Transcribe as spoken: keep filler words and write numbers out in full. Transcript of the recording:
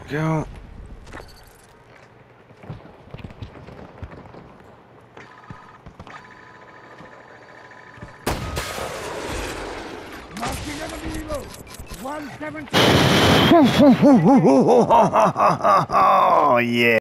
go. Marking enemy low. one seventy. Oh, yeah.